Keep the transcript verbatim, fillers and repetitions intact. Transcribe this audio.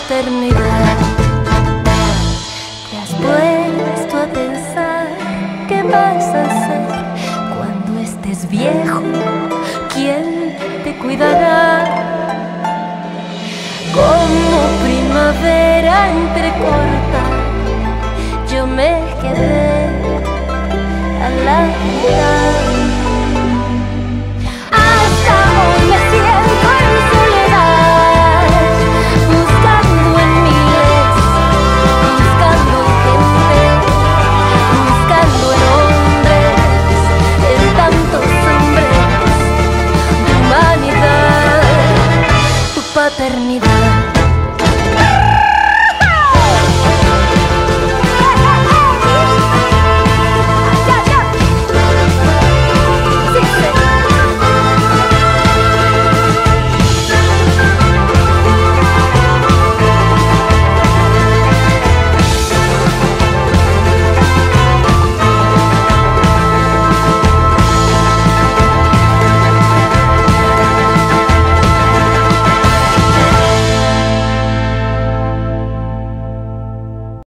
paternidad. ¿Te has puesto a pensar qué vas a hacer cuando estés viejo? ¿Quién te cuidará? Como primavera entrecorta, yo me quedé a la mitad. Hasta hoy me siento en soledad, buscando en miles, buscando en gente, buscando en hombres, en tantos hombres de humanidad, tu paternidad.